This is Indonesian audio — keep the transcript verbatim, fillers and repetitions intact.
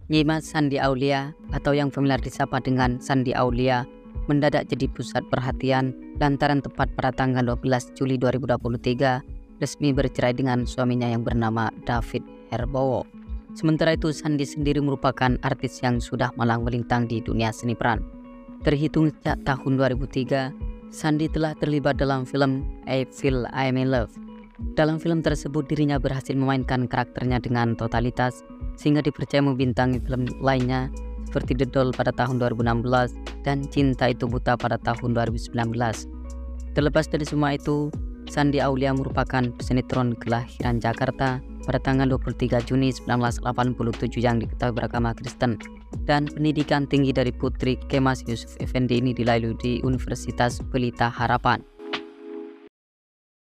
Nyimas Sandi Aulia atau yang familiar disapa dengan Sandi Aulia mendadak jadi pusat perhatian lantaran tepat pada tanggal dua belas Juli dua ribu dua puluh tiga resmi bercerai dengan suaminya yang bernama David Herbowo. Sementara itu Sandi sendiri merupakan artis yang sudah malang melintang di dunia seni peran. Terhitung sejak tahun dua ribu tiga, Sandi telah terlibat dalam film I Feel I'm in Love. Dalam film tersebut dirinya berhasil memainkan karakternya dengan totalitas sehingga dipercaya membintangi film lainnya seperti The Doll pada tahun dua ribu enam belas dan Cinta Itu Buta pada tahun dua ribu sembilan belas. Terlepas dari semua itu, Sandi Aulia merupakan pesinetron kelahiran Jakarta pada tanggal dua puluh tiga Juni seribu sembilan ratus delapan puluh tujuh yang diketahui beragama Kristen, dan pendidikan tinggi dari putri Kemas Yusuf Effendi ini dilalui di Universitas Pelita Harapan.